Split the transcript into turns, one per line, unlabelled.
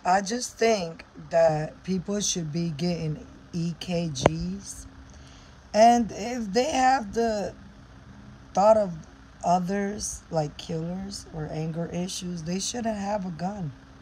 I just think that people should be getting EKGs. And if they have the thought of others like killers or anger issues, they shouldn't have a gun.